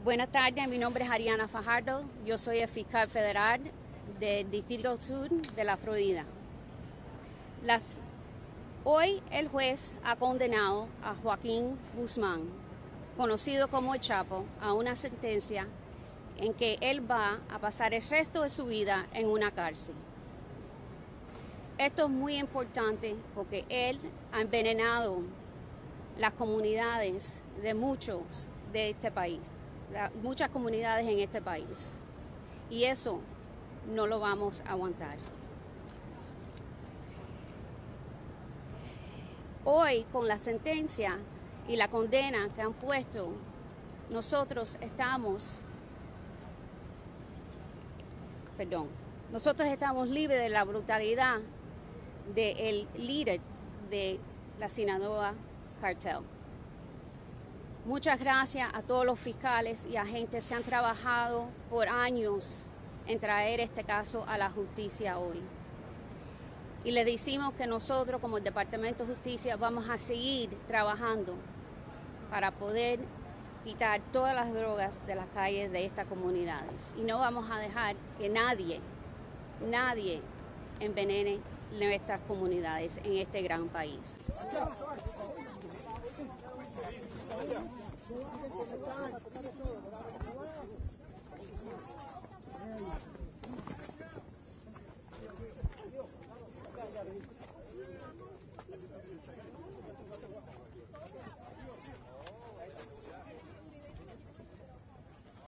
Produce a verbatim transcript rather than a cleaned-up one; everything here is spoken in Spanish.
Buenas tardes, mi nombre es Ariana Fajardo, yo soy el fiscal federal del Distrito Sur de la Florida. Las, hoy el juez ha condenado a Joaquín Guzmán, conocido como El Chapo, a una sentencia en que él va a pasar el resto de su vida en una cárcel. Esto es muy importante porque él ha envenenado las comunidades de muchos de este país, muchas comunidades en este país, y eso no lo vamos a aguantar. Hoy, con la sentencia y la condena que han puesto, nosotros estamos, perdón, nosotros estamos libres de la brutalidad del líder de la Sinaloa Cartel. Muchas gracias a todos los fiscales y agentes que han trabajado por años en traer este caso a la justicia hoy. Y le decimos que nosotros, como el Departamento de Justicia, vamos a seguir trabajando para poder quitar todas las drogas de las calles de estas comunidades. Y no vamos a dejar que nadie, nadie envenene nuestras comunidades en este gran país.